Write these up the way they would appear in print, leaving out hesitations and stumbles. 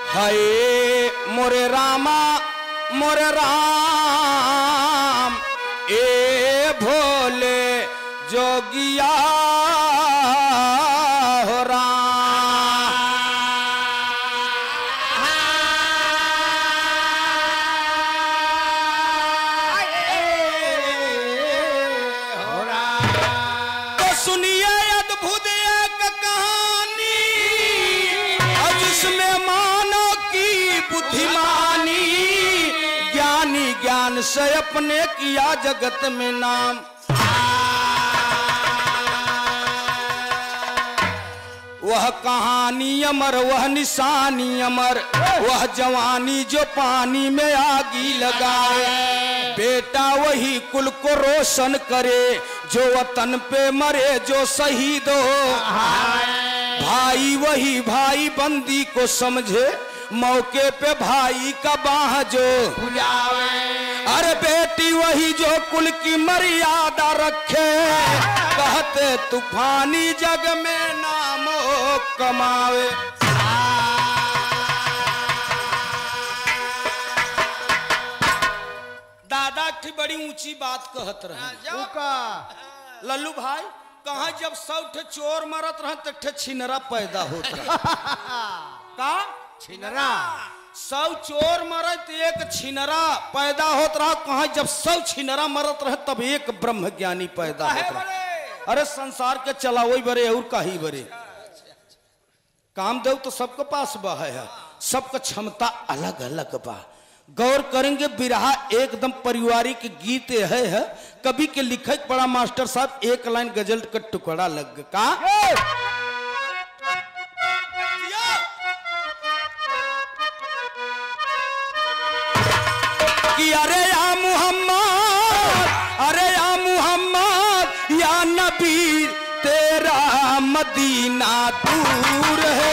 हाय मोरे रामा मोरे राम ए भोले जोगिया हो राम। तो सुनिए अद्भुत एक कहानी जिसमें मानव की बुद्धिमानी ज्ञानी ज्ञान से अपने किया जगत में नाम। वह कहानी अमर वह निशानी अमर वह जवानी जो पानी में आगी लगाए। बेटा वही कुल को रोशन करे जो वतन पे मरे जो शहीद हो। भाई वही भाई बंदी को समझे मौके पे भाई का बाह जो अरे बेटी वही जो कुल की मर्यादा रखे। कहते तूफानी जग में नाम कमावे। दादा की बड़ी ऊंची बात कहत रहे लल्लू भाई कहा जब 100 चोर मरत रहे तो छिनरा पैदा होता का छिनरा 100 चोर मरे तो एक छिनरा पैदा होत रहा। कहा जब 100 छिनरा मरत रहे तब एक ब्रह्म ज्ञानी पैदा होत रहा। अरे संसार के चलावई बरे और काही बरे कामदेव तो सबके पास बा है सबका क्षमता अलग अलग बा। गौर करेंगे बिरहा एकदम पारिवारिक गीत है कवि के लिखक पड़ा मास्टर साहब एक लाइन गजल का टुकड़ा लग का कि अरे या मोहम्मद या नबी तेरा मदीना दूर है।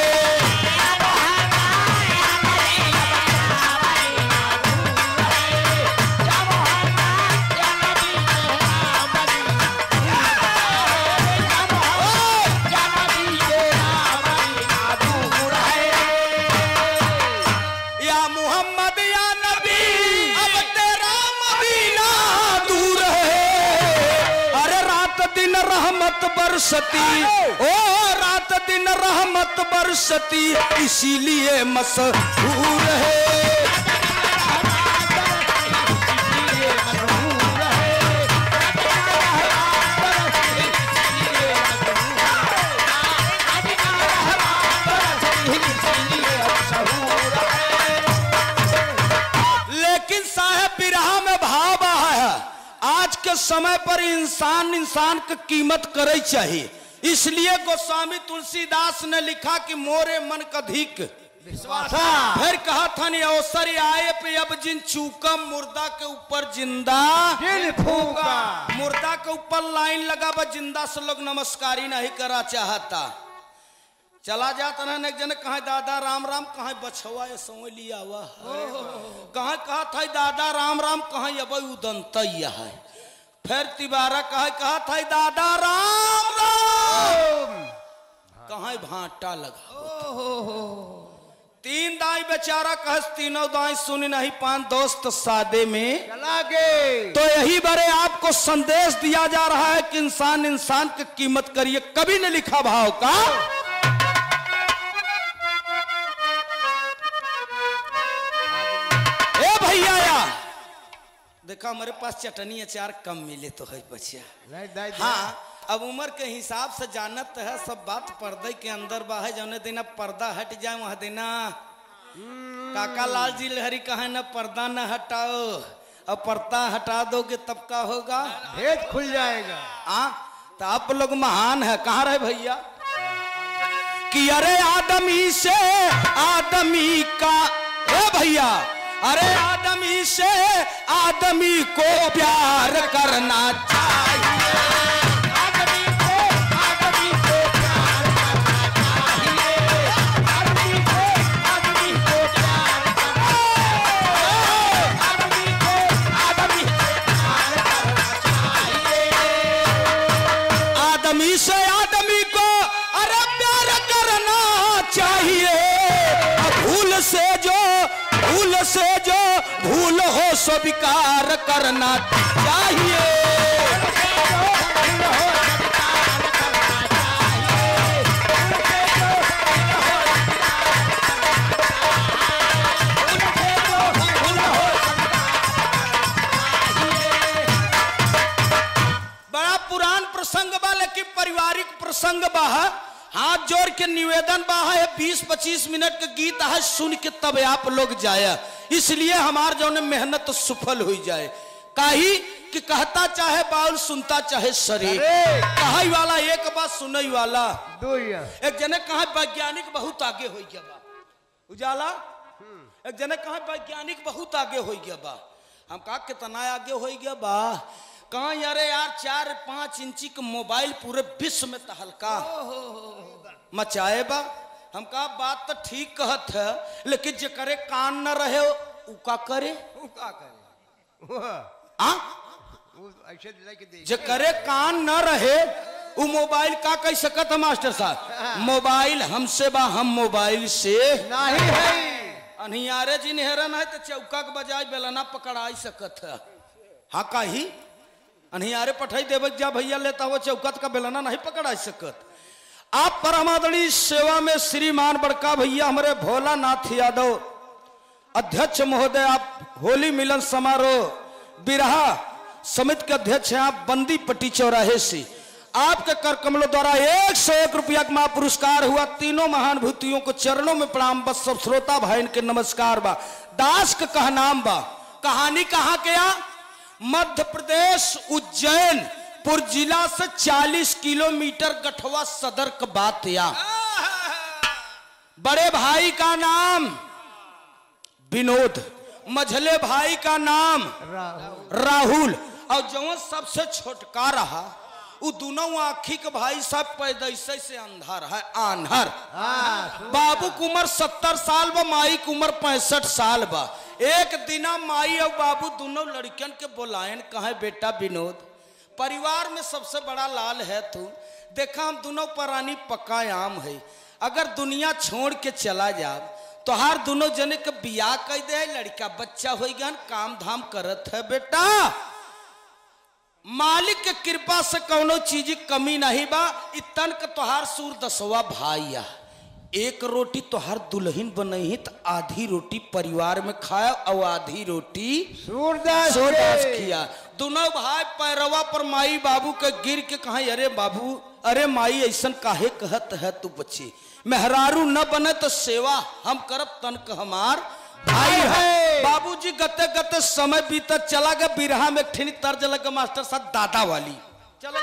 बरसती ओ रात दिन रहमत बरसती इसीलिए मशहूर है। लेकिन साहब बिरहा में भाव है आज के समय पर इंसान की कीमत करे चाहिए। इसलिए गोस्वामी तुलसीदास ने लिखा कि मोरे मन कधिक विश्वास। फिर कहा था नहीं अवसर आए पे अब जिन चूका मुर्दा के ऊपर जिंदा फूका। मुर्दा के ऊपर लाइन लगा बा जिंदा से लोग नमस्कारी नहीं करा चाहता। चला जाता ना एक जन कहा दादा राम राम कहा बछवा ये समझ लिया हुआ कहा था दादा राम राम कहा अब उदंत है। फिर तिबारा कहा था दादा राम राम कहा भाटा लगा। तीन दाई बेचारा कह तीनों दाई सुनी नहीं पान दोस्त सादे में चला गए। तो यही बारे आपको संदेश दिया जा रहा है कि इंसान की कीमत करिए। कभी ने लिखा भाव का देखा हमारे पास चटनी अचार कम मिले तो है बचिया। हाँ अब उम्र के हिसाब से जानत है सब बात पर्दे के अंदर बा है जौने देना पर्दा हट जाए वहां देना काका लाल जी लहरी कहे न पर्दा न हटाओ अब पर्दा हटा दोगे तब का होगा भेद खुल जाएगा। हाँ तो आप लोग महान है कहाँ रहे भैया कि अरे आदमी से आदमी का भैया अरे आदमी से आदमी को प्यार करना चाहिए। आदमी को प्यार करना चाहिए। आदमी को प्यार आदमी से आदमी को अरे प्यार करना चाहिए। भूल से स्वीकार करना चाहिए। बड़ा पुरान प्रसंग बा, लेकिन पारिवारिक प्रसंग बा। हाथ जोड़ के निवेदन बा है, 20-25 मिनट के गीत है, सुन के तब आप लोग जाए, इसलिए हमार जो मेहनत सफल हो जाए। काहे कि कहता चाहे बाउल, सुनता चाहे शरीर। कहाई वाला एक बात, सुनई वाला दो। एक जने कहा वैज्ञानिक बहुत आगे हो गया बा, उजाला। एक जने कहा वैज्ञानिक बहुत आगे हो गया बा। हम कहा कितना आगे हो गया बा? कहा यारे यार 4-5 इंची का मोबाइल पूरे विश्व में तहलका मचाए बा। हम कहा बात तो ठीक कहत है, लेकिन जे करे कान न रहे उ का करे? जे करे कान न रहे उ मोबाइल का कह सकत है? मास्टर साहब, मोबाइल हमसे बा, हम मोबाइल से नहीं है। अनियारे जी निहरन है तो चौका के बजाय बेलना पकड़ा सकत है। हाँ काही अनियारे पठाई देव जा भैया, लेता हुआ चौकत का बेलना नहीं पकड़ा सकत। आप परमादड़ी सेवा में श्रीमान बड़का भैया हमारे भोलानाथ यादव अध्यक्ष महोदय, आप होली मिलन समारोह बिरहा समिति के अध्यक्ष हैं। आप बंदी पट्टी चौराहे से आपके कर कमलों द्वारा 101 रुपया का महा पुरस्कार हुआ। तीनों महानुभूतियों को चरणों में प्रणाम। बस सब श्रोता भाई के नमस्कार बा। दास का कहनाम बा। कहानी कहाँ गया? मध्य प्रदेश उज्जैनपुर जिला से 40 किलोमीटर गठवा सदर का बात या। बड़े भाई का नाम विनोद, मझले भाई का नाम राहुल, और जो सबसे छोटका रहा वो दोनों आखी के भाई सब पैदाइश से अंधार है, आन्हर। बाबू की उम्र 70 साल बा, माई की उम्र 65 साल बा। एक दिना माई और बाबू दोनों लड़कियन के बुलायन, कहे बेटा विनोद, परिवार में सबसे बड़ा लाल है तू, देखा हम दोनों परानी पक्का आम है, अगर दुनिया छोड़ के चला जा तो हर दोनों जने के बियाह कर दे, लड़का बच्चा हो गया, काम धाम करत है। बेटा मालिक के कृपा से कौनो चीज कमी नहीं बा। इतन के तोहार सूर 10वां भाई या। एक रोटी तोहार दुल्हन बनही तो आधी रोटी परिवार में खाया और आधी रोटी सूरदास किया। दोनों भाई पैरवा पर माई बाबू के गिर के कहा, अरे बाबू, अरे माई ऐसा काहे कहत है तू बच्ची, मेहरारू न बने तो सेवा हम करब, तनक हमार भाई है। बाबूजी गते गते समय बीता चला गया। बिरहा में ठिनी तर्ज लगा मास्टर साहब दादा वाली। चलो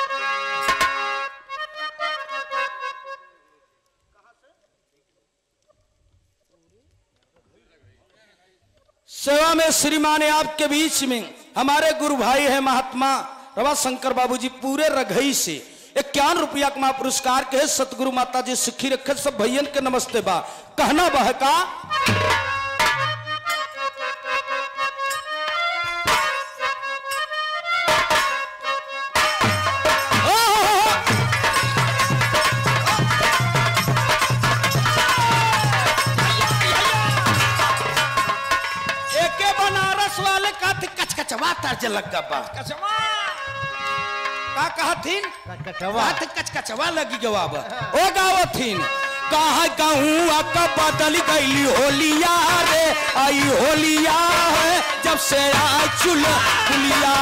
सेवा में श्रीमान आपके बीच में हमारे गुरु भाई है महात्मा रवा शंकर बाबूजी पूरे रघई से 51 रुपया का महा पुरस्कार के सतगुरु माता जी सिखी रखे। सब भैयन के नमस्ते बा। कहना बहका तर्ज लग बा। का कहथिन? कचकचवा लगी जवाब ओ गावथिन। कहा गहुआ का बदल गई होलिया रे, आई होलिया है जब से आई चुल पुलिया।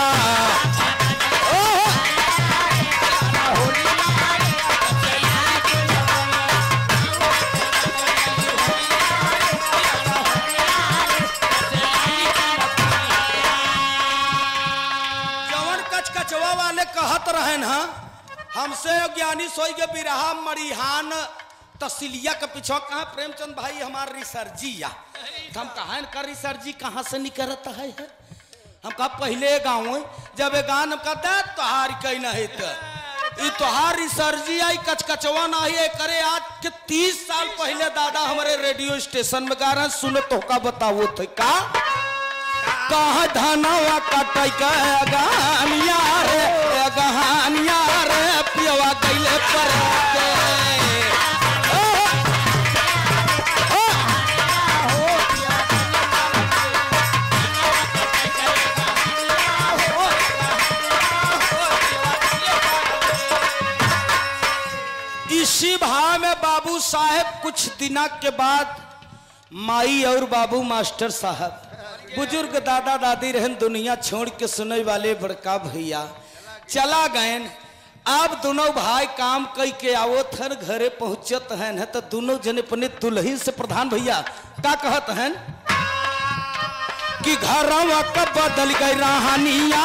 कहत रहे ना हमसे ज्ञानी सोई के बिरहा मरिहान तसिलिया के पीछे कहा प्रेमचंद भाई हमार रिसर्जिया। हम कहा कर रिसर्जी कहाँ से निकलता है? हम कहा पहले गाँव जब गान कहते तोहार कहीं नहीं तो तोहार रिसर्जी आई कचकचवा नहीं करे। आज के 30 साल पहले दादा हमारे रेडियो स्टेशन में गा रहे सुनो तो का बताओ थे का कहा धनवा कटई के गहनिया रे, गहनिया रे पियवा गईले पर साहब कुछ दिना के बाद माई और बाबू मास्टर साहब बुजुर्ग दादा दादी रहन दुनिया छोड़ के सुने वाले बड़का भैया चला गए। अब दोनों भाई काम कई के आओ थन घरे पहुंचत हैं तो दोनों जने अपने दुल्हन से प्रधान भैया का कहत हैं कि घरवा कब बदल गई रहानिया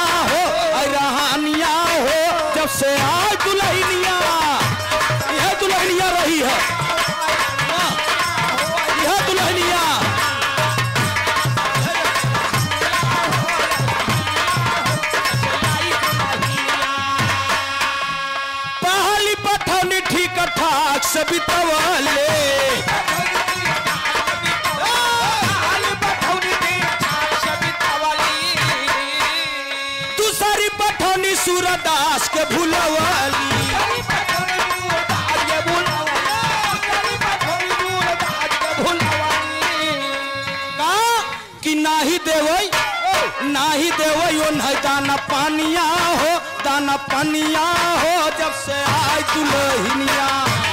हो जब से आज दुल्हनिया यह दुल्हनिया रही है, यह दुल्हनिया पहली पठौनी ठीक ठाक से बितवले सूरदास के भूलवाली का कि नाही देवई ओ नहीं दाना पानिया हो जब से आए दुल्हनिया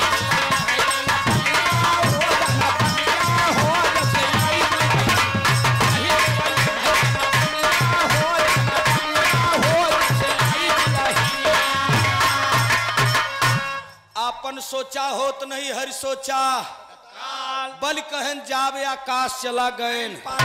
अपन सोचा होत नहीं हरि सोचा बल कहन जावे आकाश चला गए।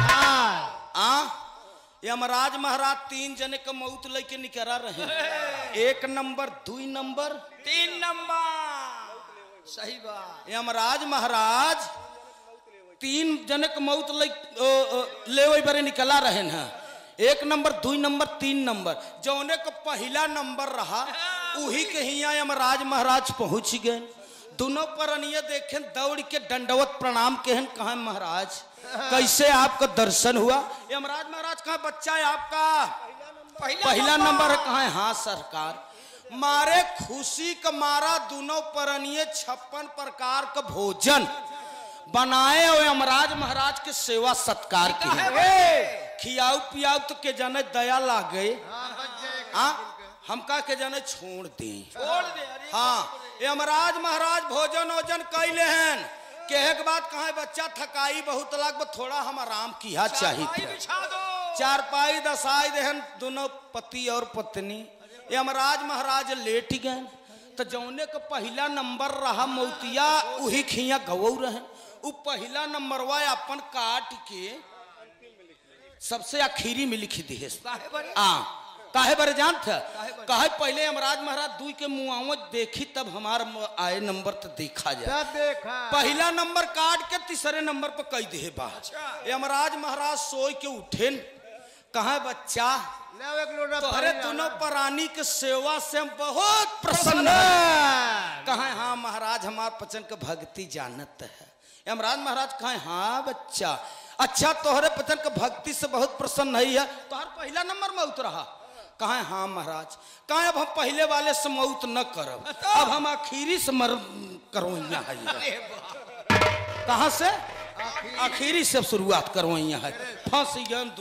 यमराज महाराज 3 जने के मौत लेके निकला रहे, 1 नंबर 2 नंबर 3 नंबर सही बात। यमराज महाराज 3 जने के मौत ले बारे निकला रहे हैं, 1 नंबर 2 नंबर 3 नंबर जौने को पहला नंबर रहा उही के हिया यमराज महाराज पहुंच गए। दोनों परनिये देखें दौड़ के दंडवत प्रणाम के हैं कहा महाराज कैसे आपका दर्शन हुआ। यमराज महाराज कहा बच्चा है आपका पहला नंबर है कहा। हाँ सरकार। मारे खुशी का मारा दोनों परनिये 56 प्रकार का भोजन बनाए और यमराज महाराज के सेवा सत्कार किए, खियाऊ पियाऊ तो के जाने दया ला गए। हम का के जाने छोड़ दे। हाँ यमराज महाराज भोजन ओजन कैले हैं के एक बात कहा बच्चा थकाई बहुत लाग थोड़ा हम आराम किया चाहिए। चारपाई दसाई देहन दोनों पति और पत्नी यमराज महाराज लेट गए तो जौने का पहला नंबर रहा मौतिया उही खिया गवौ रहे। उ पहला नंबरवा अपन काट के सबसे आखिरी में लिखी दी काहे बारे जानत कहे पहले यमराज महाराज 2 के मुआवज देखी तब हमार आए नंबर तो देखा जाए। पहला नंबर काट के तीसरे नंबर पर कई दे बा। यमराज महाराज सोई के उठे कहा बच्चा तोहरे दोनों प्राणी के सेवा से हम बहुत प्रसन्न है। कहा हाँ महाराज हमार पचन के भक्ति जानत है। यमराज महाराज कहे हाँ बच्चा अच्छा तोहरे पचन के भक्ति से बहुत प्रसन्न नहीं है। तोहर पहला नंबर में उतरा कहा हाँ महाराज कहा अब हम पहले वाले से मौत न करब अब हम आखिरी से मर करो कहा से आखिरी से शुरुआत करो है फंस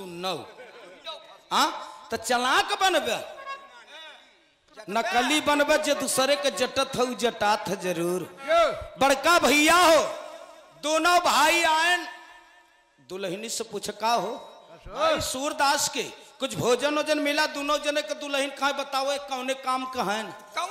तो चलाक बनबे नकली बनबे जो दूसरे के जटत हो जटात है जरूर। बड़का भैया हो दोनों भाई आए दुल्हनी से पूछ का हो सूरदास के कुछ भोजन वोजन मिला दोनों जने के दुल्हन कहा बताओ कौने काम कहन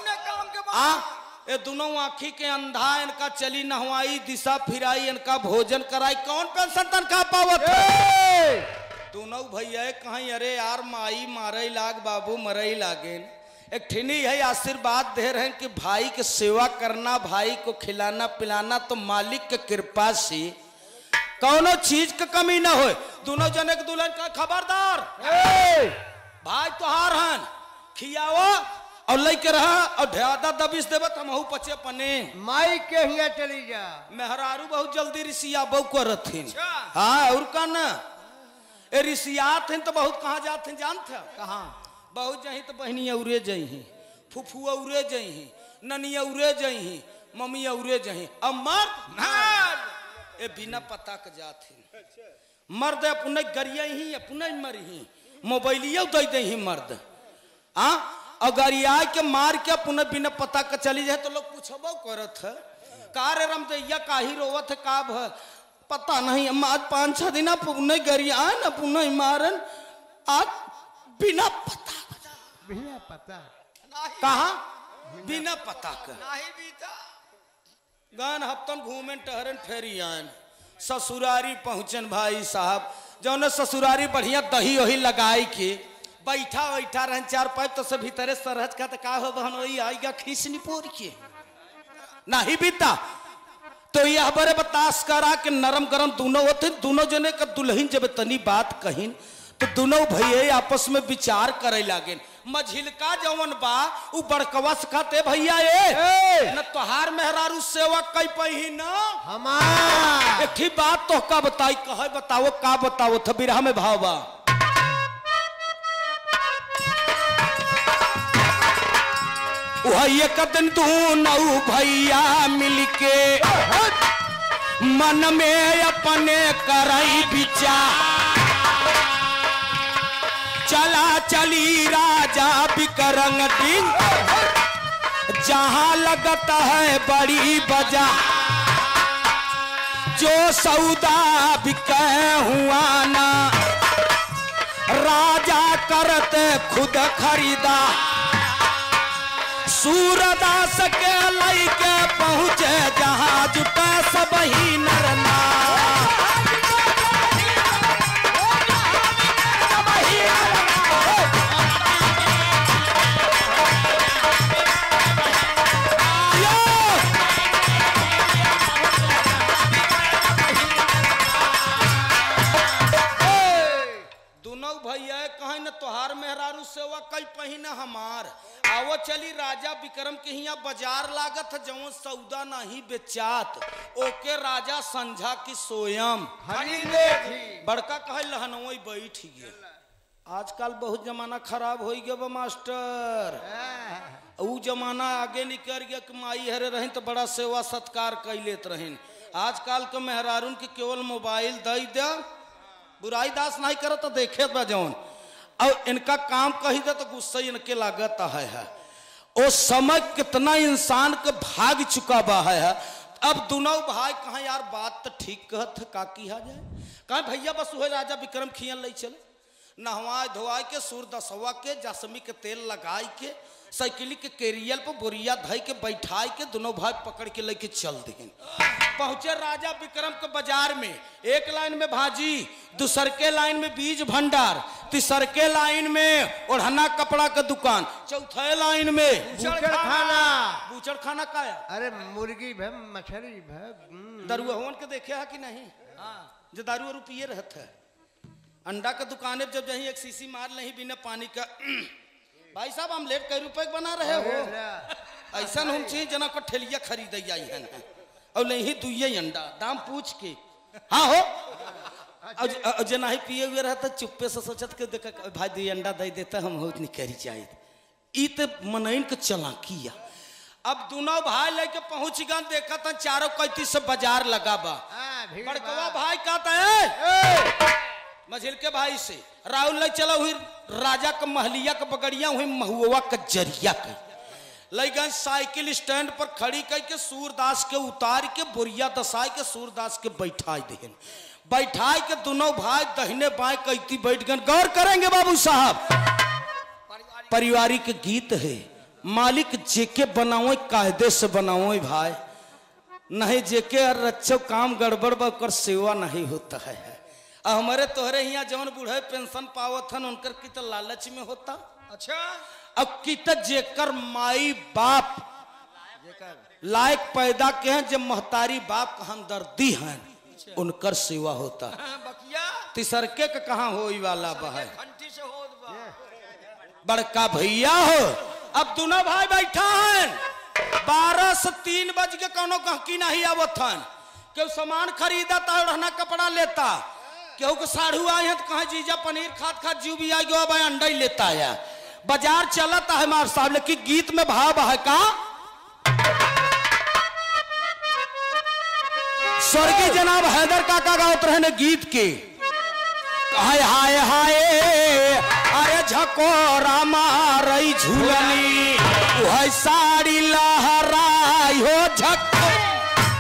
ये दोनों आँखी के अंधा इनका चली नहवाई दिशा फिराई इनका भोजन कराई कौन पेंशन तनखा पावत दोनों भैया कहीं अरे यार माई मारे लाग बाबू मरई लागे एक ठिनी है आशीर्वाद दे रहे हैं कि भाई की सेवा करना भाई को खिलाना पिलाना तो मालिक के कृपा से कौनो चीज का कमी ना हो। दोनों जने के दुल्हन का खबरदार भाई तोहार हन खियाओ और लेके रहा और ढ्यादा दबिश देव हमहू पचे पने माई के हिया चली जा मेहरारू बहुत जल्दी रिसिया बहु करथिन। हाँ और का ना ए रिसियात हैं तो बहुत कहाँ जाते हैं जानते कहाँ बहुत जही तो बहनी औरे जही फुफू औरे जही ननी औरे जही मम्मी औरे जही अमर ए बिना पता के जाते मर्द अपने गरिया ही अपने मरी मोबाइलिया दे दे ही मर्द अगर के मार के अपने बिना पता के चली जाए तो लोग पूछबो करत है कार रमदैया काही रोवत है का पता नहीं। हम आज 5-6 दिन पुणे गरिया न पुणे मारन आज बिना पता कहा बिना पता का गान हफ्तन घूमें टहरन फेरी आन ससुरारी पहुंचन भाई साहब जौन ससुरारी बढ़िया दही वही लगाई के बैठा रहन 4 पाइप तो सब भीतरे सरहज का का हो बहन वही आएगा खींचनी पोर के नहीं बीता तो यह बड़े बतास करा के नरम गरम दोनों होते दोनों जने का दुल्हन जब तनी बात कहिन तो दोनों भैया आपस में विचार करे लागे मझिलका जवन बा उ बड़कवा सिखाते भैया ये न तोहार मेहरारू सेवा कई पही न हमार एक ही बात तो का बताई कहे बताओ का बताओ था बिरहा में भाव बा एक दिन दोनों भैया मिलके मन में अपने करई विचार चला चली राजा बिकरंग दिन जहां लगता है बड़ी बाजार जो सौदा बिके हुआ ना राजा करते खुद खरीदा सूरदास के लई के पहुंचे जहां जुटा सब ही नरना तोहार मेहरारू सेवा कई पहिना हमार आवो चली राजा विक्रम के हिया बाजार लागत जवन सौदा नहीं बेचात ओके राजा संझा की सोयम खरीदे थी बड़का कहे लहनोई बैठ गए आजकल बहुत जमाना खराब हो गया बा मास्टर ऊ जमाना आगे निकल गया कि माई हरे रही तो बड़ा सेवा सत्कार कर लेत रहीन आजकल के मेहरारून के केवल मोबाइल दई दे बुराई दास नहीं करे तो देखे बा जौन और इनका काम कही दे तो गुस्सा इनके लागत है वो समय कितना इंसान के भाग चुका बा है अब दोनों भाई कहा यार बात तो ठीक कहत है का किया जाए कहा भैया बस वही राजा विक्रम खियन ले चले नहवाए धोवाए के सूर दसवा के जासमी के तेल लगाई के साइकिल के केरियल पर बोरिया धई के बैठाई के दोनों भाई पकड़ के लेके चल दें पहुंचे राजा विक्रम के बाजार में एक लाइन में भाजी दूसर के लाइन में बीज भंडार तीसर के लाइन में ओढ़ना कपड़ा का दुकान चौथे लाइन में बूचड़ खाना का है अरे मुर्गी भे मछली भे दारुआ होन के देखे है कि नहीं जो दारू वारू पिए रहता है अंडा का दुकान जब जहीं एक सीसी मार नहीं बिना पानी का भाई साहब हम लेट कई रुपए बना रहे हो ऐसा हम चीज जना को ठेलिया खरीद आई है और नहीं दुइये अंडा दाम पूछ के हाँ हो और जना ही पिए हुए रहता चुप्पे से सोचत के देख भाई दी अंडा दे देता हम हो नहीं करी चाहिए ई तो मनइन के चलाकिया अब दोनों भाई लेके पहुंच गए देखा था चारों कैती से बाजार लगा बा बड़कवा भाई कहता है मझिल के भाई से राहुल ले चला हुई राजा का महलिया का बगड़िया हुई महुआ का जरिया के ले गए साइकिल स्टैंड पर खड़ी करके सूरदास के उतार के बोरिया दसाई के सूरदास के बैठाई के दोनों भाई दहिने बाएं कैती बैठ गए गौर करेंगे बाबू साहब पारिवारिक गीत है मालिक जेके बनाओ कायदे से बनाओ भाई नहीं जेके रच्छो काम गड़बड़ कर सेवा नहीं होता है हमारे तोहरे यहाँ जौन बूढ़े पेंशन पावत हन उनकर की तो लालच में होता अच्छा अब की तो जेकर माई बाप लायक पैदा के हैं जब महतारी बाप का हमदर्दी हैं उनकर सेवा होता तीसरके का कहाँ हो वाला है बड़का भैया हो अब दोनों भाई बैठा हैं 12 से 3 बज के कोनो गहकी नहीं आवत हन क्यों सामान खरीदा था रहना कपड़ा लेता क्यों को साढ़ू आए हैं तो कहा जीजा पनीर खात जीव भी आ गया भाई अंडा ही लेता है बाजार चलता है मार साहब लेकिन गीत में भाव है का स्वर्गीय जनाब हैदर काका गावत रहे गीत के हाय हाय हाय अरे झकोरा मारई झूलनी वह साड़ी लहराई हो झको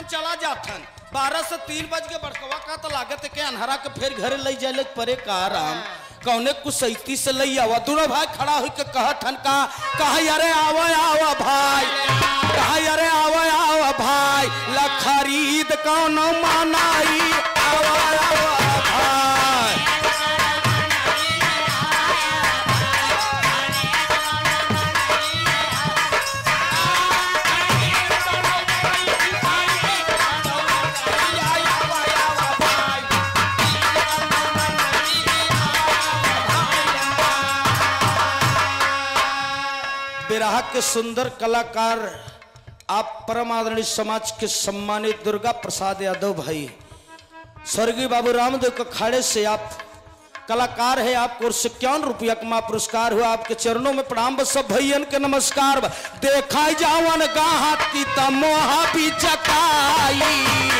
चला जाथन 12 से 3 बज के बड़कवा का तो लागत है के अनहरा के फिर घरे ले जाए परे का राम कौने कुसैती से लई आवा दोनों भाई खड़ा हो के कहथन का कहा अरे आवा आवा भाई कहा अरे आवा आवा भाई ला खरीद कौन मानाई आवा आवा भाई बिरहा के सुंदर कलाकार आप परम आदरणीय समाज के सम्मानित दुर्गा प्रसाद यादव भाई स्वर्गीय बाबू रामदेव के अखाड़े से आप कलाकार है आपको 51 रुपया का मां पुरस्कार हुआ आपके चरणों में प्रणाम बस सब भैयन के नमस्कार देखा जावन गाहत की तमोहा भी चकाई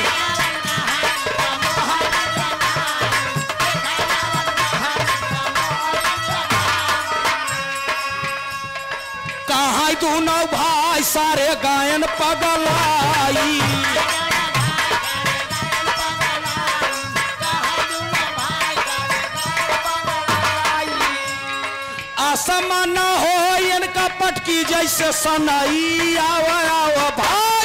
कहा दोनों भाई सारे गायन पगलाई आसमान हो इनका पटकी जैसे सनाई आवा आवा भाई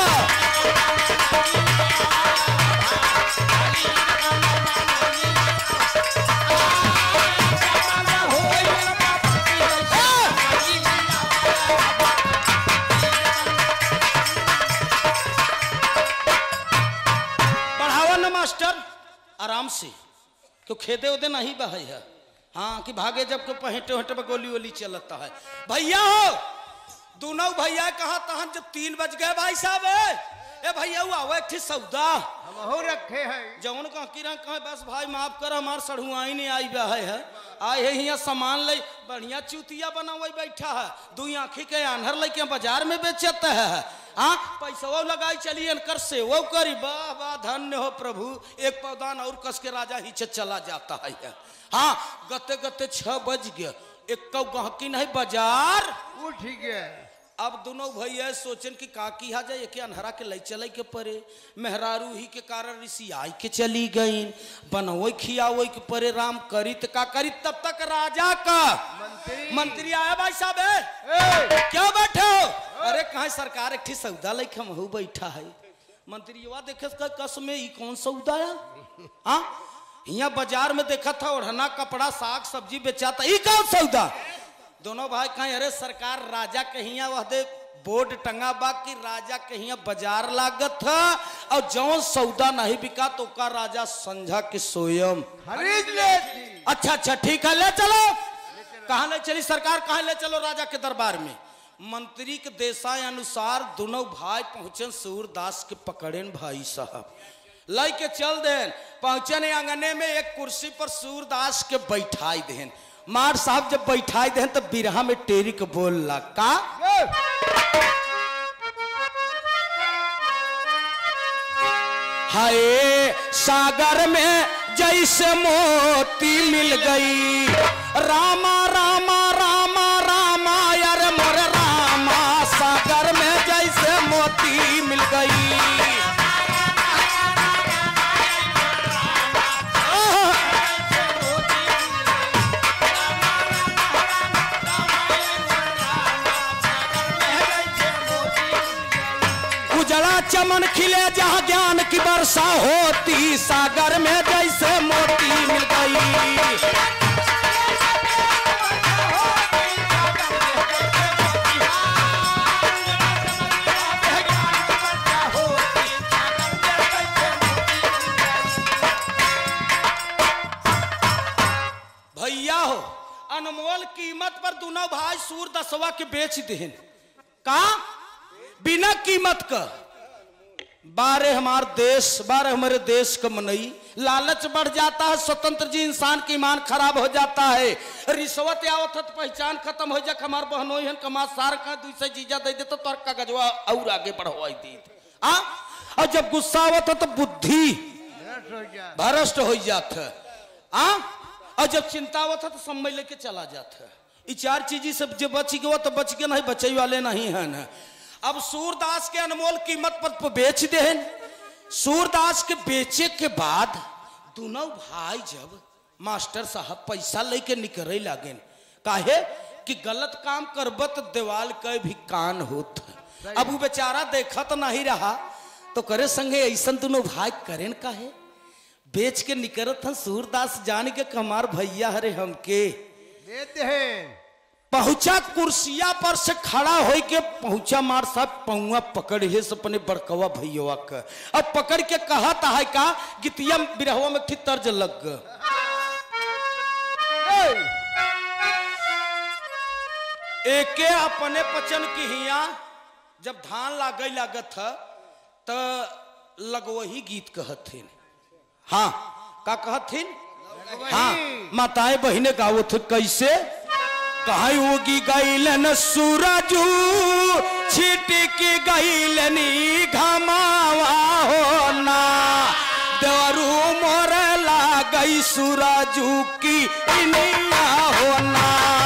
मास्टर आराम से क्यों खेदे उदे नहीं बहाई है हाँ कि भागे जब को पहेटे हटे में गोली वोली चलता है भैया हो दोनों भैया कहा तहन जब 3 बज गए भाई साहब ए भैया आवे थे सौदा हम हो रखे हैं जौन का किरा कहे बस भाई माफ कर हमार सढ़ुआई नहीं आई बा है आए है यहाँ सामान ले बढ़िया चूतिया बनावे बैठा है 2 आँखी के आन्हर लेके बाजार में बेचता है हाँ पैसा वो लगाई चली अनकर से वो करी वाह वाह धन्य हो प्रभु एक पौधान और कस के राजा ही चला जाता है हाँ गते गते 6 बज गया एक गहकी नहीं बाजार उठ गया अब दोनों भैया सोचन कि काकी हा जाए के अनहरा के लई चले के परे मेहरारू ही के कारण ऋषि आई के चली गई बनवे खियावे के परे राम करी तो का करी तब तक राजा का मंत्री आया भाई साहब क्या बैठे हो अरे कहा सरकार एक सौदा लेके महू बैठा है मंत्री देखे कस में ई कौन सौदा है हाँ यहाँ बाजार में देखा था ओढ़ना कपड़ा साग सब्जी बेचाता ई कौन सौदा दोनों भाई कहें अरे सरकार राजा कहिया वह दे बोर्ड टंगा बा कि राजा कहिया बाजार लागत था और जो सौदा नहीं बिका तो का राजा समझा कि स्वयं खरीद ले अच्छा अच्छा ठीक है ले चलो कहाँ ले चली सरकार कहाँ ले चलो राजा के दरबार में मंत्री के देशाय अनुसार दोनों भाई पहुंचे सूरदास के पकड़ेन भाई साहब लाई के चल देन पहुंचे आंगने में एक कुर्सी पर सूरदास के बैठाई देन मार साहब जब बैठाई देन तो बिरहा में टेरी के बोल ला का हाय सागर में जैसे मोती मिल गई रामा रामा रामा रामा यार मोर रामा सागर में जैसे मोती मिल गई उजड़ा चमन खिले जहाँ ज्ञान की वर्षा होती सागर में जैसे मोती मिल गई भैया हो अनमोल कीमत पर दोनों भाई सूरदासवा के बेच देन का बिना कीमत का 12 हमारे देश का मनई लालच बढ़ जाता है स्वतंत्र जी इंसान की ईमान खराब हो जाता है रिश्वत आवत तो पहचान खत्म हो जा हमार बहनों हन कमा सार का दूसरे चीजा दे दे तो तोर कागजवा और आगे बढ़वाई दी और जब गुस्सा आवत तो बुद्धि भ्रष्ट हो जात है और जब चिंता आवत तो समय लेके चला जाता है ये 4 चीज सब जो बच गया तो बच के नहीं बचे वाले नहीं है ना अब सूरदास के अनमोल कीमत पर बेच देहन। सूरदास के बेचे के बाद दोनों भाई जब मास्टर साहब पैसा लेके निकले लागेन, काहे कि गलत काम करब तो देवाल के भी कान होत। अब वो बेचारा देखा तो नहीं रहा तो करे संगे ऐसा दोनों भाई करेन काहे बेच के निकलत हन। सूरदास जान के कमार भैया हरे हमके देते हैं। पहुंचा कुर्सिया पर से खड़ा हो के पहुंचा मार साहब पहुआ पकड़ हे से अपने बड़कवा भैया का। अब पकड़ के कहा था है का गितिया बिरहवा में ठीक तर्ज लग एके अपने पचन की हिया जब धान लागे लागत है तो लगवही गीत कहथिन। हाँ का कहथिन? हाँ माताएं बहिने गावो थे कैसे? कहीं उगी गईलन सूरजू छिटकी गईलनी घमावा होना देवरू मोर लागई सूरजू की इनिया होना।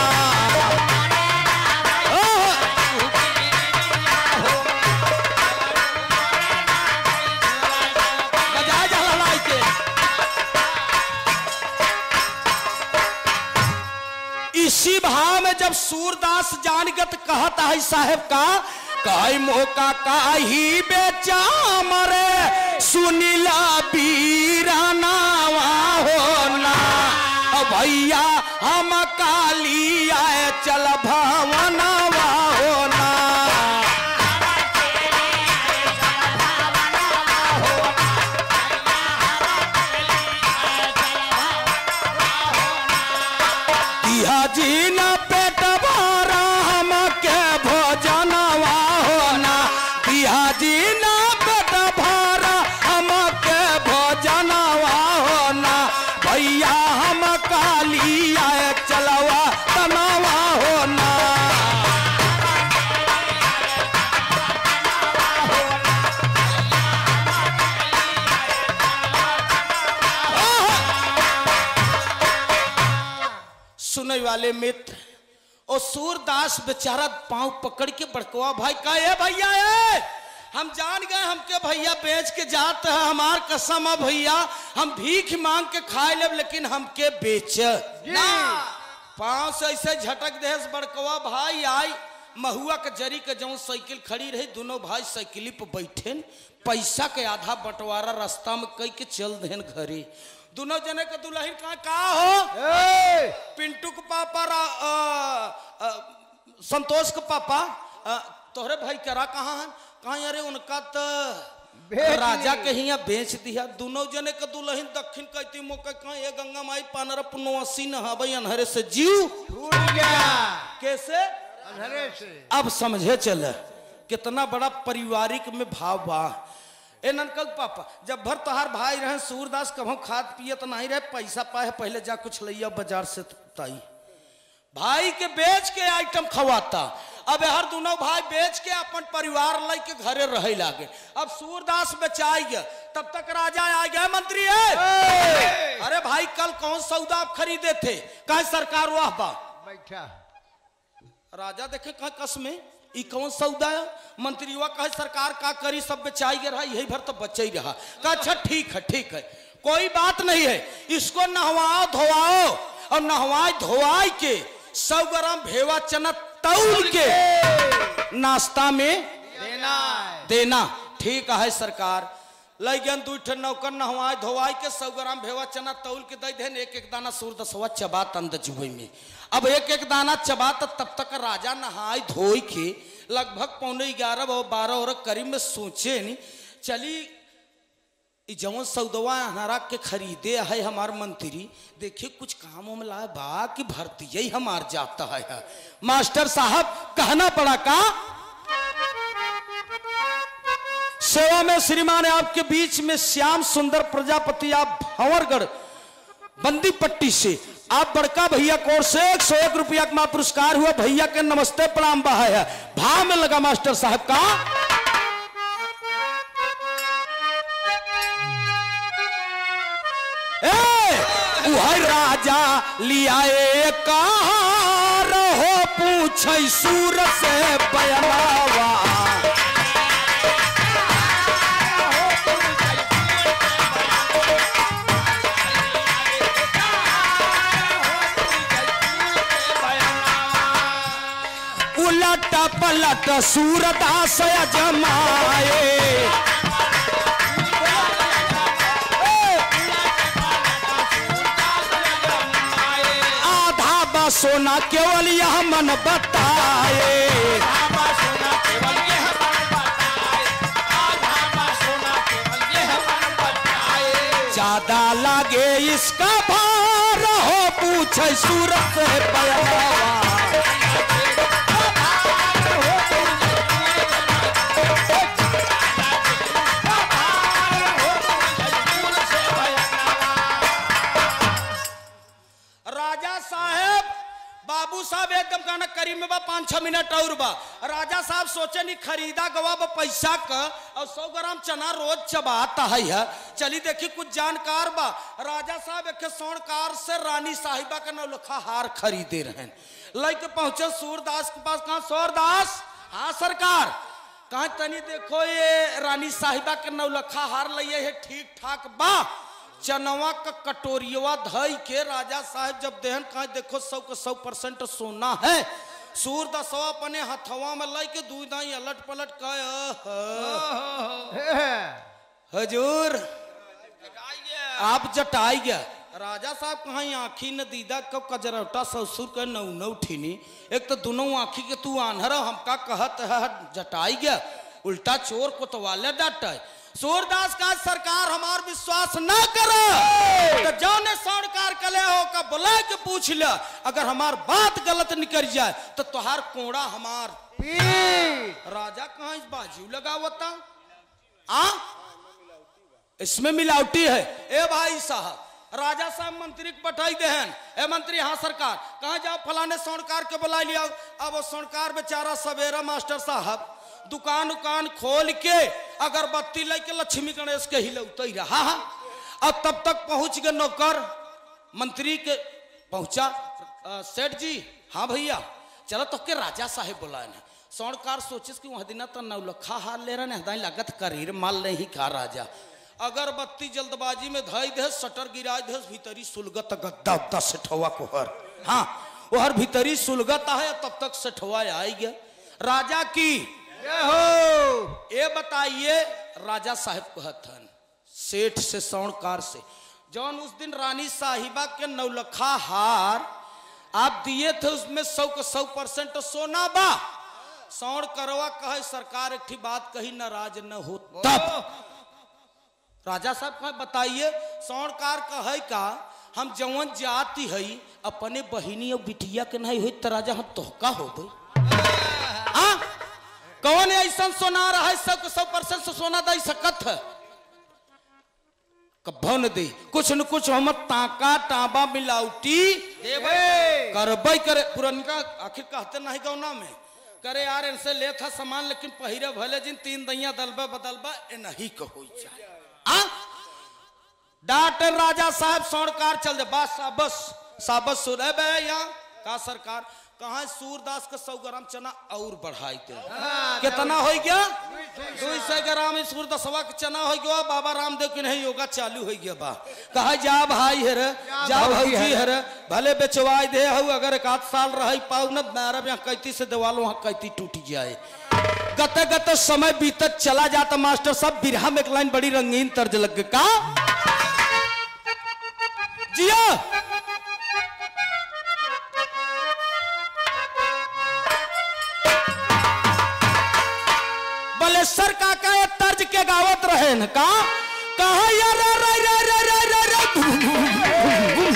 इसी भाव में जब सूरदास जानगत कहता है साहेब का कई मौका का ही बेचा मरे सुनीला बीरानावा होना भैया हम काली आए चल भवनवा होना। जी ना पेट भरा हम के भोजनवा होना पिया जी ना पेट भरा हम के भोजनवा होना भैया हम काली आए चलवा तनवा होना। सुनने वाले मित्र और सूरदास बेचारा पांव पकड़ के बड़कवा भाई का भैया हम जान गए हमके भैया बेच के जाते हैं हमार कसम है भैया हम भीख मांग के खाए ले लेकिन हमके बेच ना। पांव से ऐसे झटक दे बड़कवा भाई आई महुआ के जरी के जो साइकिल खड़ी रही दोनों भाई साइकिल पर बैठे पैसा के आधा बंटवारा रास्ता में कई के चल देन घरे। दोनों जने के दुल्हन का हो पिंटू के पापा संतोष के पापा तोहरे भाई करा कहाँ है कहाँ अरे उनका तो राजा के हिया बेच दिया। दोनों जने के दुल्हन दक्षिण कहती मौका कहाँ ये गंगा माई पानर पुनवासी नहावे अनहरे से जीव छूट गया कैसे अनहरे से। अब समझे चले कितना बड़ा पारिवारिक में भाव बा। ए ननकल पापा जब भर तोहार भाई रहे सूरदास कभों खाद पिए तो नहीं रहे पैसा पाए पहले जा कुछ लिया बाजार से ताई भाई के बेच के आइटम खवाता। अब हर दोनों भाई बेच के अपन परिवार लेके घरे रहे लागे। अब सूरदास बेचाई गया तब तक राजा आ गया मंत्री है अरे भाई कल कौन सौदा आप खरीदे थे कहे सरकार वाह बा बैठा राजा देखे कहा कस में ई कौन सौदा है मंत्रीवा कहे सरकार का करी सब बेचाई गया यही भर तो बच्चा ही रहा कहा अच्छा ठीक है कोई बात नहीं है इसको नहवाओ धोवाओ और नहवाई धोवाई के 100 ग्राम भेवा चना तौल के नाश्ता में देना ठीक है सरकार लैगन 2 नौकर नहवाई धोवाई के 100 ग्राम भेवा चना तौल के दे देन एक दाना सूरदसवा चबात अंदर जुबई में। अब एक दाना चबात तब तक राजा नहाई धोई के लगभग 11:12 और करीब में सोचे नहीं चली जवन सौदवा हमारा के खरीदे है हमार मंत्री देखिए कुछ कामों में लाए बा कि भर्ती यही हमार जाता है। मास्टर साहब कहना पड़ा का सेवा में श्रीमान आपके बीच में श्याम सुंदर प्रजापति आप भंवरगढ़ बंदी पट्टी से आप बड़का भैया कोर से 101 रुपया का पुरस्कार हुआ भैया के नमस्ते प्रणाम बहा है। भाव में लगा मास्टर साहब का है राजा लियाए कहाँ रहो पूछ सूर से बयलावा। उलट पलट सूरदास जमाए सोना केवल यह मन बताए। ज्यादा लागे इसका भार हो पूछे सूरत से बयलावा। बाबू साहब एकदम कहना करीब में बा 5-6 मिनट और बा। राजा साहब सोचे नहीं खरीदा गवा बा पैसा का और 100 ग्राम चना रोज चबाता है। चली देखी कुछ जानकार बा। राजा साहब एक स्वर्णकार से रानी साहिबा का नौलखा हार खरीदे रहे। लेके पहुंचे सूरदास के पास। कहा सूरदास? हाँ सरकार। कहा तनी देखो ये रानी साहिबा के नौलखा हार लिए है ठीक ठाक बा। चनवा का कटोरिया धई के राजा साहब जब देहन कहा देखो 100% सोना है। सूरदासवा अपने हथवा में लाई के दूध दाई अलट पलट कह हजूर आप जटाई गया। राजा साहब कहा आँखी न दीदा कब कजरौटा ससुर का नौ ठीनी। एक तो दोनों आँखी के तू आन्हर हमका कहत है जटाई गया। उल्टा चोर कोतवाले डांटे। सूरदास का सरकार हमार विश्वास न करो तो जौने स्वर्णकार कले हो का बुला के पूछ ले। अगर हमार बात गलत निकल जाए तो तुहार कोड़ा हमार राजा कहा इस बाजू लगावता। इसमें मिलावटी है। ए भाई साहब राजा साहब मंत्री को पठाई देहन। ए मंत्री हाँ सरकार। कहा जाओ फलाने स्वर्णकार के बुला लिया। अब वो स्वर्णकार बेचारा सवेरा मास्टर साहब दुकान उकान खोल के अगरबत्ती लेके लक्ष्मी गणेश के हिलौते ही रहा। अब तब तक पहुंच गए नौकर मंत्री के पहुंचा। सेठ जी हाँ भैया चलो तो के राजा साहेब बुलाए ने। स्वर्णकार सोचिस कि वहां दिना तो नौलखा हार ले रहे हदाई लागत करीर माल नहीं खा राजा। अगरबत्ती जल्दबाजी में धाई दे सटर गिरा दे भीतरी सुलगत गद्दा उद्दा सेठवा कोहर। हाँ वहर भीतरी सुलगत है। तब तक सेठवा आई गया। राजा की ये बताइए राजा साहब कहथन सेठ से स्वर्णकार से जौन उस दिन रानी साहिबा के नौलखा हार आप दिए थे उसमें 100% सोना बा। स्वर्णकारवा कहे सरकार एक ही बात कही नाराज न हो तब। राजा साहब कहे बताइए। स्वर्णकार कहे का हम जवन जाति है अपने बहिनी और बिटिया के नहीं हुई तो राजा हम तोहका हो गई। कौन ऐसा सोना रहा है 100% सोना दे सकत है कभो न दे। कुछ न कुछ हम ताका टाबा मिलावटी करबई करे। पुरनका आखिर कहते नहीं गौना में करे यार इनसे ले था सामान लेकिन पहिरे भले जिन 3 दैया दलबा बदलबा ए नहीं कहो डॉक्टर राजा साहब स्वर्णकार चल जा। बस साबस साबस सुने बे यहाँ का सरकार कहा सूरदास का 100 ग्राम चना और बढ़ाई थे। कितना हो गया 200 ग्राम सूरदासवा का चना हो गया। बाबा रामदेव की नहीं योगा चालू हो गया बा। कहा जा भाई हर जा भौजी हर भले बेचवाई दे हूँ। अगर 1 साल रही पाऊ न मैरब यहाँ कैती से देवाल वहाँ कैती टूट जाए। गते गते समय बीतत चला जाता। मास्टर साहब बिरहा में एक लाइन बड़ी रंगीन तर्ज लग का जिया बलेश्वर काका ये तर्ज के गावत रहे न का कहा यार रे रे रे रे रे रे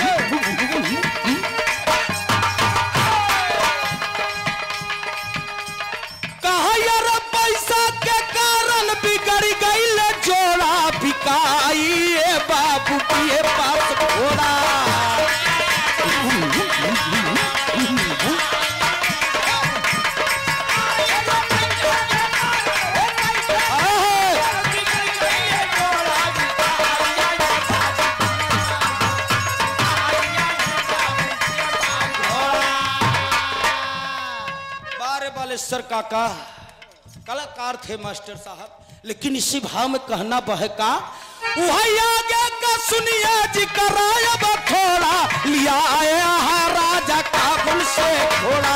कहा यार पैसा के कारण बिगड़ गई जोड़ा बिकाई बाबू के पास घोड़ा। बालेश्वर काका कलाकार थे मास्टर साहब, लेकिन इसी भाव में कहना बहका वही आगे का सुनिए जी कराया थोड़ा लिया आया है राजा काबुल से घोड़ा।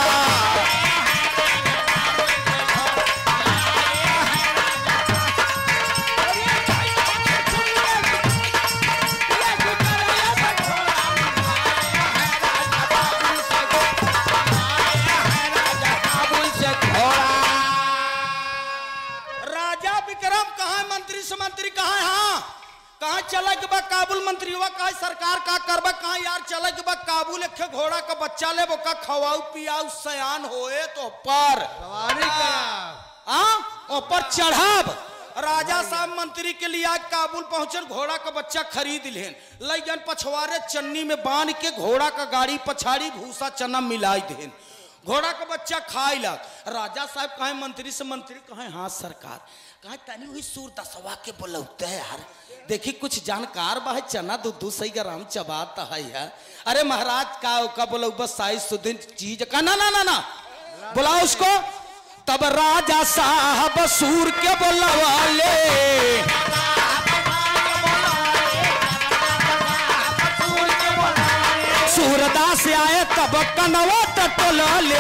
मंत्री कहाँ है? हाँ कहाँ चला के बा काबुल मंत्री हुआ कहा सरकार का करबा कहाँ यार चला के बा काबुल एक घोड़ा का बच्चा ले वो का खवाऊ पियाऊ सयान होए तो पर ऊपर चढ़ाब राजा साहब मंत्री के लिए आज काबुल पहुंचन घोड़ा का बच्चा खरीद लेन लैजन पछवारे चन्नी में बांध के घोड़ा का गाड़ी पछाड़ी भूसा चना मिलाई देन घोड़ा का बच्चा खाई लग। राजा साहब कहे मंत्री से मंत्री कहे हाँ सरकार कहा तनी हुई सूरदासवा के बोलते है यार देखी कुछ जानकार बा है चना दूध सही ग्राम चबाता है। अरे महाराज का बोलो बस साई सुदिन चीज का ना ना ना ना बुलाओ उसको। तब राजा साहब सूर के बोलवाले सूरदास आए तब कनवा टटोले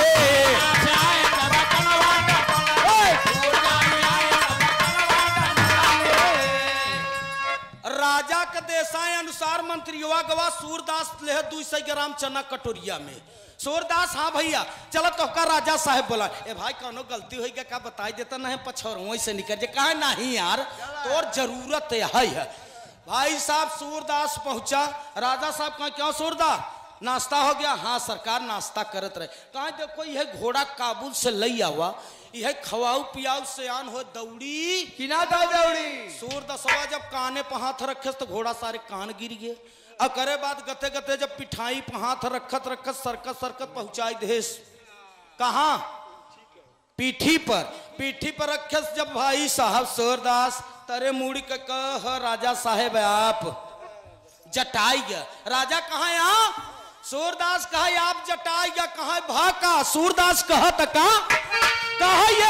राजा के देसाई अनुसार मंत्री युवा गवा सूरदास ले 200 ग्राम चना कटोरिया में। सूरदास हाँ भैया चलो तो का राजा साहब बोला ए भाई कौनो गलती हुई क्या बताई देता नहीं पछौरों से निकल जे कहा नहीं यार तोर जरूरत है। भाई साहब सूरदास पहुंचा राजा साहब कहा क्यों सूरदास नाश्ता हो गया? हाँ सरकार नाश्ता करत रहे। कहा देखो यह घोड़ा काबुल से लई आवा यह खवाऊ पियाऊ सयान हो दौड़ी कि ना दौड़ी। सूरदासवा जब काने पे हाथ रखे तो घोड़ा सारे कान गिर गए। अब करे बात गते गते जब पिठाई पे हाथ रखत रखत सरकत सरकत पहुंचाई देश कहा पीठी पर रखे जब भाई साहब सूरदास तरे मुड़ी के कह राजा साहेब आप जटाई गया। राजा कहा यहाँ सूरदास कहा आप जटाई गया कहा भाका सूरदास कहा तका कहा ये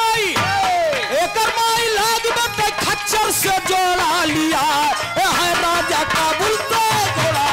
करमाई लाग बते खच्चर से जोड़ा लिया है राजा काबुल को घोड़ा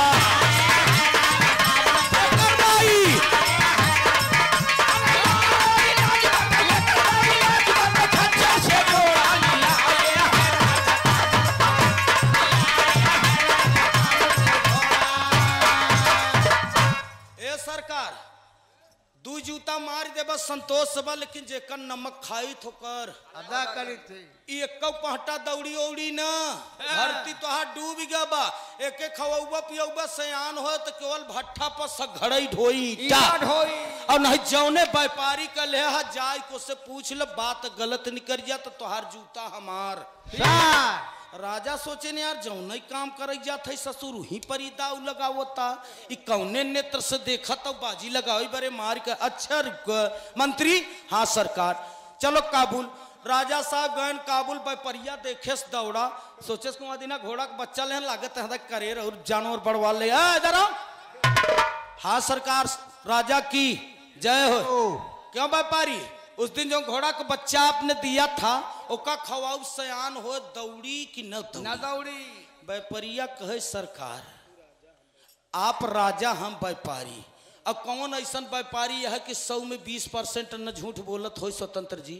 सरकार दू जूता मार दे बस संतोष बा लेकिन जेकर नमक खाई ठोकर अदा करी थे एक पहटा दौड़ी उड़ी न धरती तो हाथ डूब गया बा एक खवौबा पियौबा सयान हो तो केवल भट्ठा पर सघड़ई ढोई और नहीं जौने व्यापारी का ले जाय को से पूछ ले बात गलत निकल जा तो तुहार जूता हमार। राजा सोचे ने यार जौन काम कर जात है ससुर ही पर ही दाव लगावता ई कौने नेत्र से देखा तो बाजी लगाओ बरे मार के। अच्छा मंत्री हाँ सरकार चलो काबुल। राजा साहब गए काबुल परिया देखे दौड़ा सोचे दिना घोड़ा का बच्चा लेने लागत है करे और जानवर बढ़वा ले इधर हाँ सरकार राजा की जय हो। क्यों व्यापारी उस दिन जो घोड़ा का बच्चा आपने दिया था ओका खवाऊ सयान हो दौड़ी कि न दौड़ी? व्यापारिया कहे सरकार आप राजा हम व्यापारी अब कौन ऐसा व्यापारी है कि 100 में 20% न झूठ बोलत हो स्वतंत्र जी।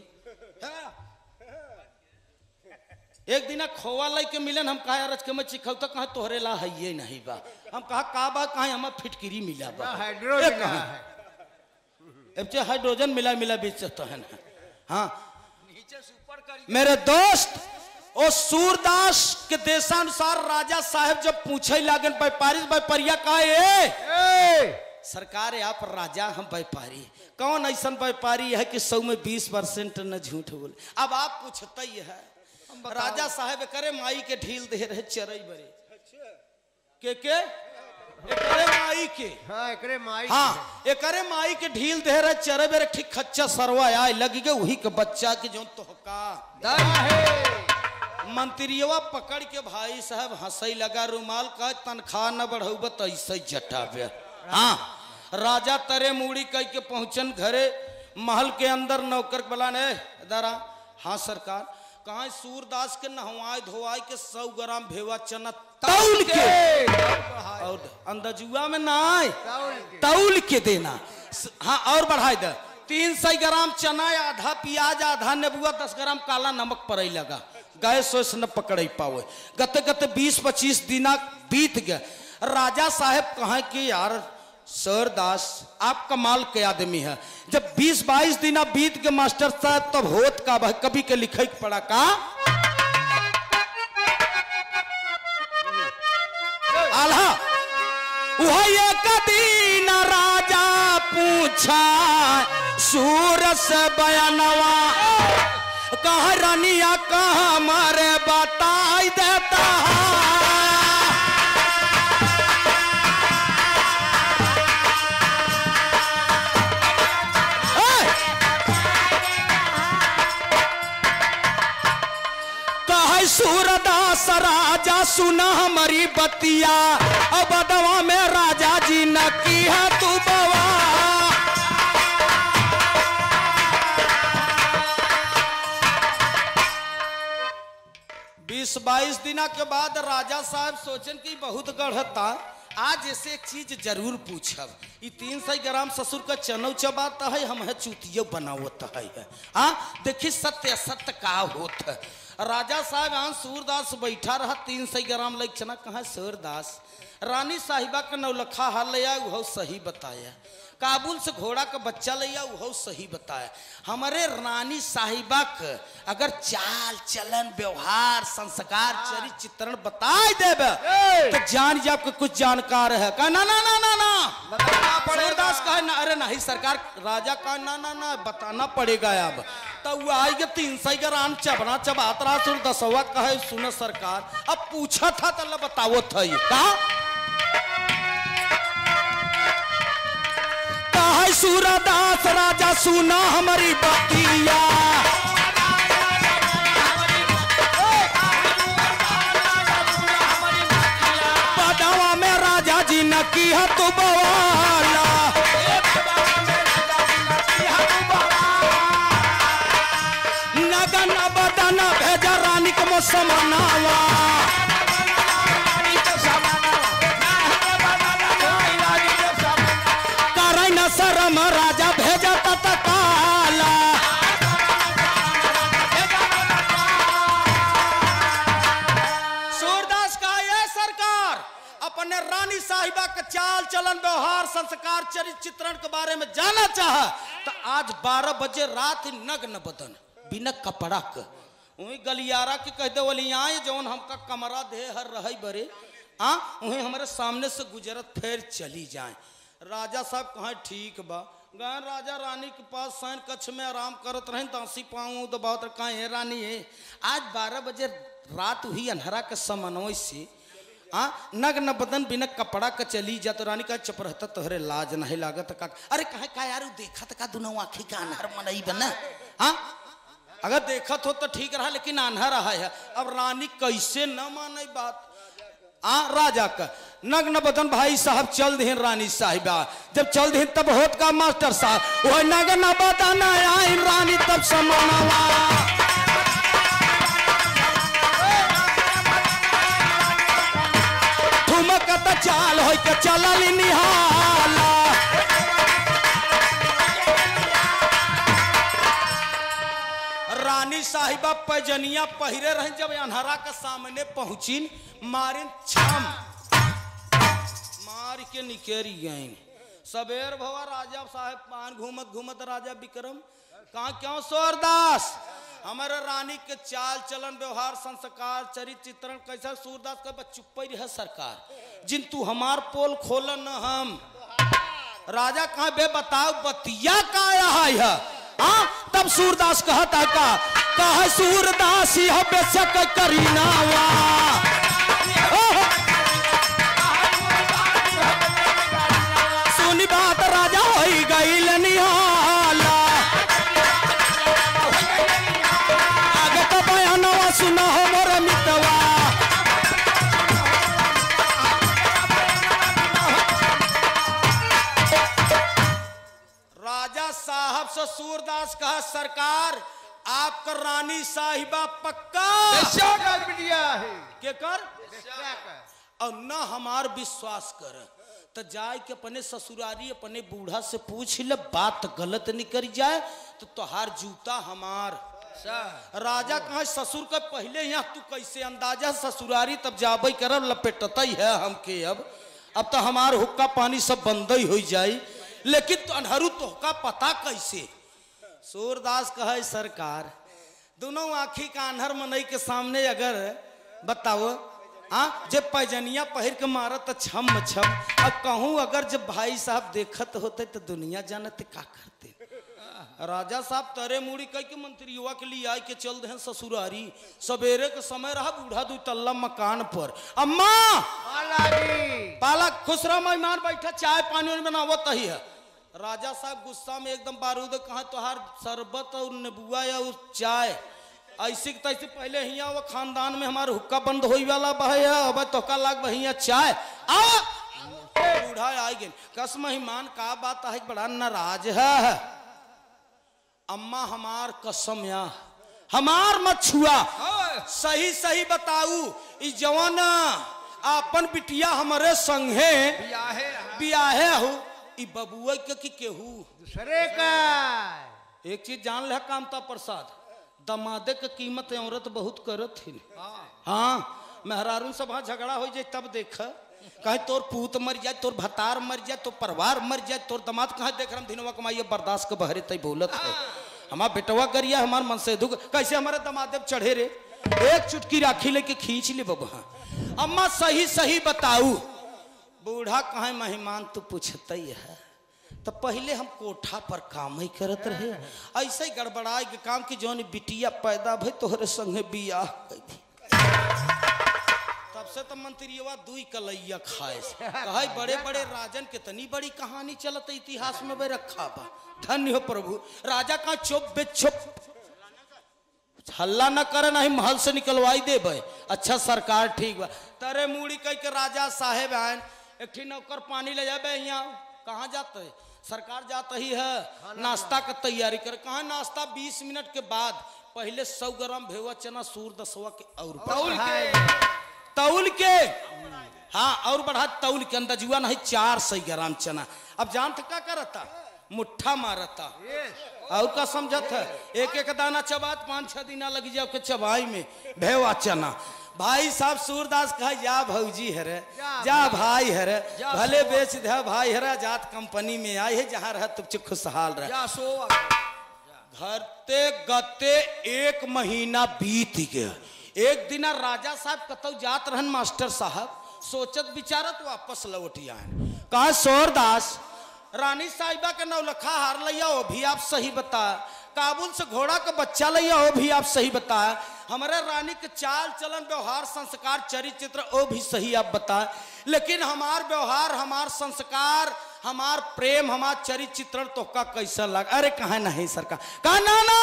एक दिन खोवा लाई के मिलन हम कहा रच के मैं चिखौ तो कहा तोहरे ला है ये नहीं बा हम कहा बा कहा हमें फिटकिरी मिला बा हाइड्रोजन मिला बेचता है ना। हाँ नीचे सुपर कर मेरे दोस्त ओ सूरदास के देशानुसार राजा साहब जब पूछे लागन व्यापारिया कहा सरकार आप राजा हम व्यापारी कौन ऐसा व्यापारी है कि 100 में 20% न झूठ बोले? अब आप पूछता ही है राजा साहब करे माई के ढील दे रहे चरई बरे के एकरे माई के एकरे माई के ढील दे रहे चरे बेरे ठीक खच्चा सरवा आए लगी गए वही के बच्चा के जो तोहका मंत्रियवा पकड़ के भाई साहब हंसई लगा रुमाल का तनख्वाह न बढ़ाऊ तो ऐसे जटावे। हाँ राजा तरे मुड़ी कह के पहुंचन घरे महल के अंदर नौकर के बोला ने दारा। हाँ सरकार। कहा सूरदास के नहवाए धोवाए के 100 ग्राम भेवा चना तौल के और अंदजुआ में ना आए तौल के देना। हाँ और बढ़ाई दे 300 ग्राम चना, आधा प्याज, आधा नेबुआ, 10 ग्राम काला नमक पड़े लगा। गैस वैस न पकड़ पावे। गते गते 20-25 दिन बीत गए। राजा साहब कहा कि यार सरदास आप कमाल के आदमी है। जब 20-22 दिन बीत के मास्टर साहब तब होत का कभी के लिखे पड़ा का आल्हा वह एक दिन राजा पूछा सूरस बयानवा कहा रानिया कहा मारे बताई देता सूरदास राजा सुना हमारी बतिया। अब बदवा में राजा जी न की है तू बवा। 20-22 दिन के बाद राजा साहब सोचन की बहुत गढ़ता आज ऐसे एक चीज जरूर पूछब। 300 ग्राम ससुर का चनौ चबाता है हम है चूतियो बनावत है। हाँ देखी सत्य असत्य का होत है। राजा साहब यहाँ सूरदास बैठा रहा 300 ग्राम लग चना। कहा सूरदास रानी साहिबा का नौलखा हाल लिया वह सही बताया। काबुल से घोड़ा का बच्चा लिया वह सही बताया। हमारे रानी साहिबा का अगर चाल चलन व्यवहार संस्कार चरित्र चित्रण बताए देबे तो जान जा आपको कुछ जानकार है। कहा ना ना ना ना ना सूरदास कहा ना अरे नहीं सरकार। राजा कहा ना ना ना बताना पड़ेगा अब। तो वो आई के 300 ग्राम चबना चबात रहा सूरदासवा कहे सुनो सरकार अब पूछा था तो बताओ था ये कहा सूरदास राजा सुना हमारी बतिया। बदवा में राजा जी न की है तो बवाला। नगन बदन भेजा रानी को मौसमनावा। शरम राजा भेजा तत्काला। सूरदास का ये सरकार अपने रानी साहिबा के चाल चलन व्यवहार संस्कार चरित्र चित्रण के बारे में जाना चाहा तो आज 12 बजे रात नग्न बदन बिना कपड़ा के वही गलियारा के कहते वलिया जौन हमका कमरा दे हर रही बरे वही हमारे सामने से गुजरत फिर चली जाए। राजा साहब कहा ठीक बा। गए राजा रानी के पास शयन कक्ष में आराम करत रहे। दासी पाऊँ तो बहुत कहे रानी है आज 12 बजे रात हुई अंधेरा के समन्वय से नग्न बदन बिना कपड़ा का चली जा। तो रानी का चुप रहता तोहरे लाज नहीं लागत का। अरे कहे का यार देखत का दोनों आँखी का अनहर मनई बना। हाँ अगर देखत हो तो ठीक रहा लेकिन अनहर है। अब रानी कैसे न माने बात। राजा का नग्न बदन भाई साहब चल दे रानी साहिबा। जब चल दे तब होत का मास्टर साहब वह नग्न बदन आई रानी तब समानवा। ठुमक त चाल हो के चलल निहाला। रानी साहिबा पैजनिया पहिरे रहे। जब अनहरा के सामने पहुंची मारिन छम मार के निकेरी गई। सबेर भवा राजा साहब पान घूमत घूमत राजा विक्रम कहा क्यों सूरदास हमारे रानी के चाल चलन व्यवहार संस्कार चरित्र चित्रण कैसा। सूरदास का चुप ही रह सरकार जिन तू हमार पोल खोल न हम। राजा कहा बे बताओ बतिया का है। तब सूरदास कहता का सूरदास यह बेशक करीनावा। सुनी बात राजा हो गई निहाला। आगे तो बयानवा सुना हो मोर मितवा। राजा साहब सो सूरदास कहा सरकार आपका रानी साहिबा पक्का बेशक आज बिटिया है के कर बेशक और न हमार विश्वास कर तो जाए के अपने ससुरारी अपने बूढ़ा से पूछ ले बात गलत नहीं कर जाए तो तोहार जूता हमार राजा कहा ससुर का पहले यहाँ तू कैसे अंदाजा ससुरारी तब जाबे करब लपेटता ही है हमके अब तो हमार हुक्का पानी सब बंद ही हो जाई लेकिन तो अनहरू तोहका पता कैसे सूरदास कहे सरकार दोनों आँखी का अनहर मनई के सामने अगर बताओ हाँ जब पैजनिया पहिर के मारत तो छम छम अब कहूँ अगर जब भाई साहब देखत होते तो दुनिया जानते का करते राजा साहब तरे मुड़ी कह के मंत्री युवा के लिए आए के चल दे ससुरारी सवेरे के समय रहा बूढ़ा दू तल्ला मकान पर अम्मा पाला खुश रहा मेहमान बैठा चाय पानी बनावत ही है राजा साहब गुस्सा में एकदम बारूद कहा तोहार शरबत और नेबुआ या उस चाय ऐसे तैसे पहले हिया वो खानदान में हमारे हुक्का बंद होई वाला बहे अब तोका लाग बहिया चाय आ बूढ़ा आई गए कस मेहमान का बात है बड़ा नाराज है अम्मा हमार कसम या हमार मत छुआ सही सही बताऊ इस जवान अपन बिटिया हमारे संगे बियाहे हो ई बबुआ के की केहू दूसरे का एक चीज जान ले कामता प्रसाद दमादे के कीमत औरत बहुत करत थी हाँ मेहरारू सब हाँ झगड़ा हो जाए तब देख कहीं तोर पूत मर जाए तोर भतार मर जाए तोर परिवार मर जाए तोर दमाद कहाँ देख रहा दिनवा कमाइए बर्दाश्त के बहरे तय बोलत है हमारा बेटवा करिया हमार मन से दुख कैसे हमारे दमादे चढ़े रे एक चुटकी राखी लेके खींच ले बबुआ अम्मा सही सही बताऊ बूढ़ा कहे मेहमान तू पूछते ही है तो पहले हम कोठा पर काम ही करत रहे ऐसे ही गड़बड़ाए के काम की जौन बिटिया पैदा भई तोहरे संगे बियाह कैदी तब से तो मंत्रियवा दुई कलैया खाए कहे बड़े बड़े राजन के तनी बड़ी कहानी चलत इतिहास में वे रखा बा धन्य हो प्रभु राजा का चुप बे चुप हल्ला न करे नहीं महल से निकलवाई दे भाई अच्छा सरकार ठीक बा तरे मुड़ी कह के राजा साहेब आन एक नौकर पानी ले जाबे यहाँ कहाँ जाते है सरकार जाता ही है नाश्ता का तैयारी कर कहा नाश्ता 20 मिनट के बाद पहले 100 ग्राम भेवा चना सूर दसवा के और तौल के हाँ और बढ़ा तौल के अंदाजुआ नहीं 400 ग्राम चना अब जानते क्या करता मुट्ठा मारता और का समझत है एक एक दाना चबात 5-6 दिन लग जाओ के चबाई में भेवा चना भाई साहब सूरदास कहा जा भौजी है रे जा भाई है रे भले बेच दे भाई है रे जात कंपनी में आई है जहाँ रह तुम खुशहाल रह घरते गते 1 महीना बीत गया एक दिन राजा साहब कतौ जात रहन मास्टर साहब सोचत विचारत वापस लौट आए कहा सूरदास रानी साहिबा के नौलखा हार लिया वो भी आप सही बता काबुल से घोड़ा का बच्चा लिया वो भी आप सही बताया हमारे रानी के चाल चलन व्यवहार संस्कार चरित्र वो भी सही आप बताए लेकिन हमार व्यवहार हमार संस्कार हमार प्रेम हमार चरित्र तो का कैसा लगा अरे कहा नहीं सरकार कहा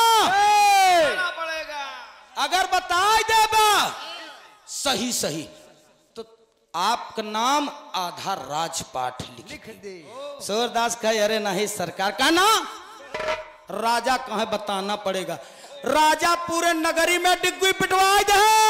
ना पड़ेगा अगर बताए देबा सही सही तो आपका नाम आधा राजपाट लिख दे सूरदास कहे अरे नहीं सरकार का ना राजा कहे बताना पड़ेगा राजा पूरे नगरी में डिग्गी पिटवाए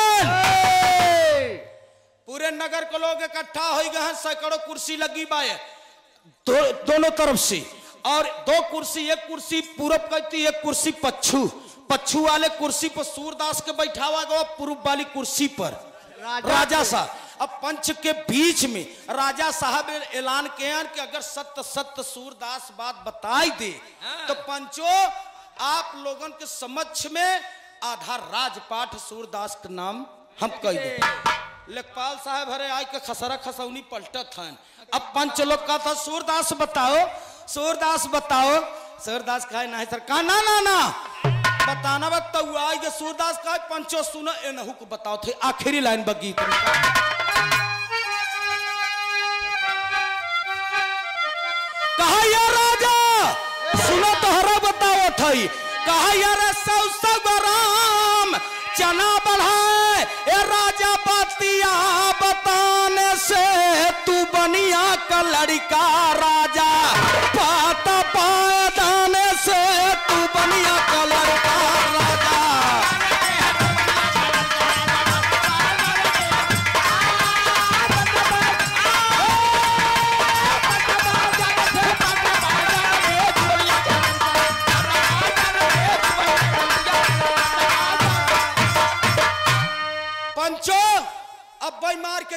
गए पूरे नगर के लोग इकट्ठा हो गए हैं सैकड़ों कुर्सी लगी बाए दोनों तरफ से और 2 कुर्सी एक कुर्सी पूरब कहती एक कुर्सी पच्छू वाले कुर्सी पर सूरदास के बैठावा गया पूर्व वाली कुर्सी पर राजा साहब अब पंच के बीच में राजा साहब ऐलान किया कि अगर सत्य सत्य सूरदास बात बताई दे तो पंचो आप लोगन के समक्ष में आधा राजपाट सूरदास के नाम हम कह दे लेखपाल साहब हरे आय के खसरा खसौनी पलटत हन अब पंच लोग का था सूरदास बताओ सूरदास कहे नहीं सर कहा ना बताना बताऊ आएगा सूरदास कहे पंचो सुनो एनहु को बताओ थे आखिरी लाइन बगी कहा यार राजा सुनो तोहरा बताओ थई कहा यार 100 ग्राम चना बढ़ाए ए राजा बतिया बताने से तू बनिया का लड़का राजा पाता पाए दाने से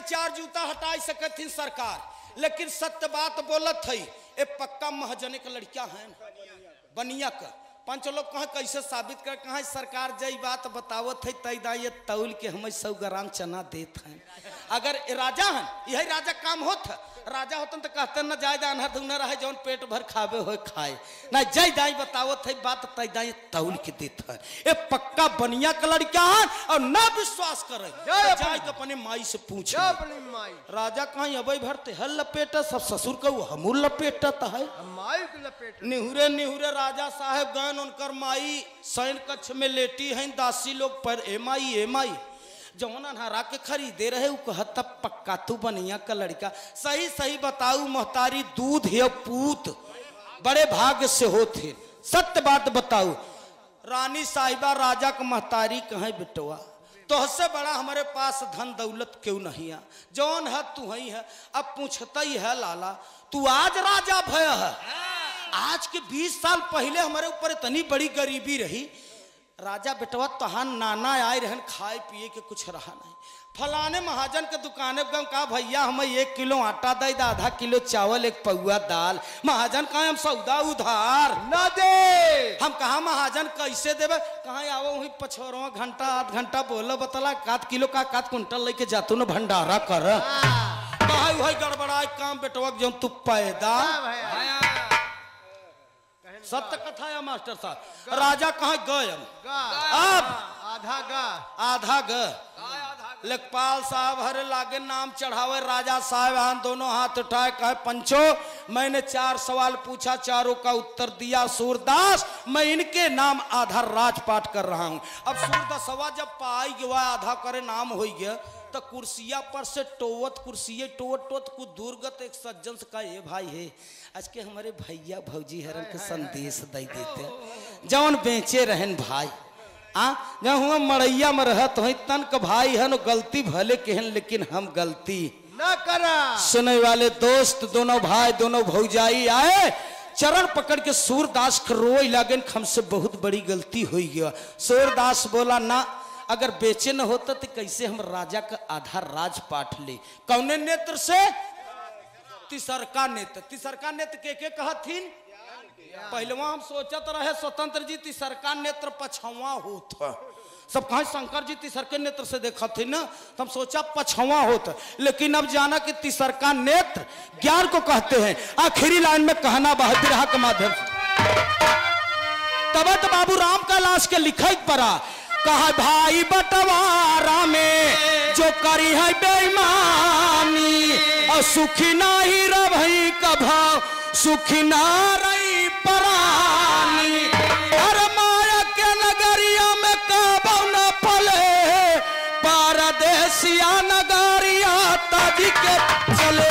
चार जूता हटा सकती सरकार, लेकिन सत्य बात बोलत है। ए पक्का महाजने का लड़किया है बनिया का। पंच लोग कहा कैसे साबित कर, कहा सरकार जय बात बतावत है तय दा ये तौल के हमें 100 ग्राम चना देत हैं। अगर राजा है यही राजा काम होत है, राजा होतन तो कहते न जाय दान हर धुना रहे जौन पेट भर खावे हो खाए ना, जय दाई बतावत है बात तय दाई तौल के देत है। ए पक्का बनिया का लड़का है और ना विश्वास करे जाय के अपने माई से पूछे राजा कहीं अबे भरते हल लपेटा सब ससुर का हमूल लपेटत है माई के लपेट। निहुरे निहुरे राजा साहेब गन उनकर माई सैन कक्ष में लेटी हैं, दासी लोग पर ए माई जौन अनहरा के खरीदे रहे उ कहता पक्का तू बनिया का लड़का। सही सही बताऊ महतारी दूध है पूत बड़े भाग्य से होते, सत्य बात बताऊ। रानी साहिबा राजा का महतारी कहे बेटवा तोहसे बड़ा हमारे पास धन दौलत क्यों नहीं है, जौन है तू ही है। अब पूछता ही है लाला तू आज राजा भय है, आज के 20 साल पहले हमारे ऊपर इतनी बड़ी गरीबी रही। राजा बेटवा तहां नाना आए रहन खाए पिए के कुछ रहा नहीं। फलाने महाजन के दुकाने पर कहा भैया हमें 1 किलो आटा दे, आधा किलो चावल, 1 पौआ दाल। महाजन कहा हम सौदा उधार ना दे। हम कहा महाजन कैसे देवे, कहा आओ वही पछोरवा घंटा आध घंटा बोलो बतला 1 किलो का 1 कुंटल लेके जातू न भंडारा कर। कहा वही गड़बड़ा काम बेटवा जो तू पैदा सत्य कथा है मास्टर साहब। राजा कहाँ गए अब आधा ग लेखपाल साहब हरे लागे नाम चढ़ावे। राजा साहब दोनों हाथ उठाए कहे पंचो मैंने 4 सवाल पूछा, चारों का उत्तर दिया। सूरदास मैं इनके नाम आधा राजपाट कर रहा हूं। अब सूरदासवा जब पाई गया आधा करे नाम हो गया तो कुर्सिया पर से टोवत कुर्सिये टोवत कुछ दूरगत एक सज्जन से कहा ये भाई है आज के हमारे भैया भौजी हरन के संदेश दे देते जौन बेचे रहन भाई जब हुआ मड़ैया में रहत हो तन का भाई है गलती भले कहन लेकिन हम गलती न करा। सुने वाले दोस्त दोनों भाई दोनों भौजाई आए चरण पकड़ के सूरदास रोई लागन हमसे बहुत बड़ी गलती हुई गया। सूरदास बोला ना अगर बेचे न होता तो कैसे हम राजा का आधा राज पाठ ले। कौने नेत्र से? तिसरका नेत्र। तिसरका नेत्र के कहथिन पहलवा हम सोचत रहे स्वतंत्र जी तिसरका नेत्र पछवा होता, सब कहा शंकर जी तिसरके नेत्र से देखा थे ना, हम सोचा पछवा होता, लेकिन अब जाना कि तिसरका नेत्र ज्ञान को कहते हैं। आखिरी लाइन में कहना बहादुर के माध्यम से तब तो बाबू राम कैलाश के लिखाई पड़ा कहा भाई बंटवारा में जो करी है बेईमानी और सुखी नहीं रही कभा सुखी ना रही परानी। अरे माया के नगरिया में काबू न पले परदेसिया नगरिया ताजी के चले।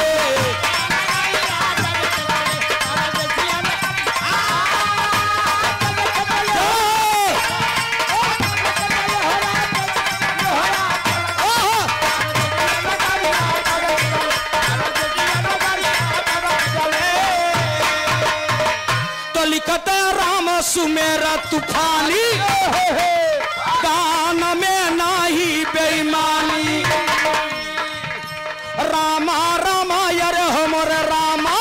सुमेरा तूफानी कान में नाही बेईमानी। रामा रामा यार हमर रामा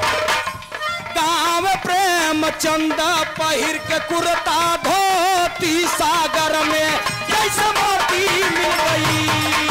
गाँव प्रेम चंद पहिर के कुर्ता धोती सागर में जैसे मोती मिल गई।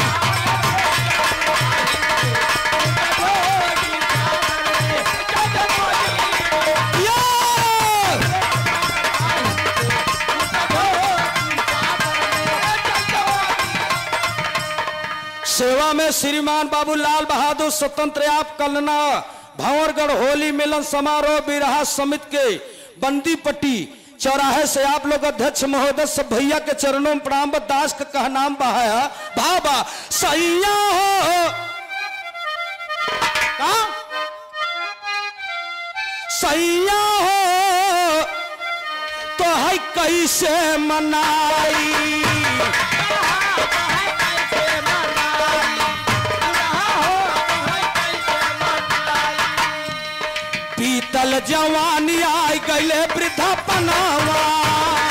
सेवा में श्रीमान बाबूलाल बहादुर स्वतंत्र आप कलना भंवरगढ़ होली मिलन समारोह बिरहा समिति के बंदीपट्टी चौराहे से आप लोग अध्यक्ष महोदय सब भैया के चरणों में प्रणाम। दास का कह नाम बहाया भाबा सैया हो सैया हो तो है कैसे मनाई। पीतल जवानी आई गईले वृद्धा पनावा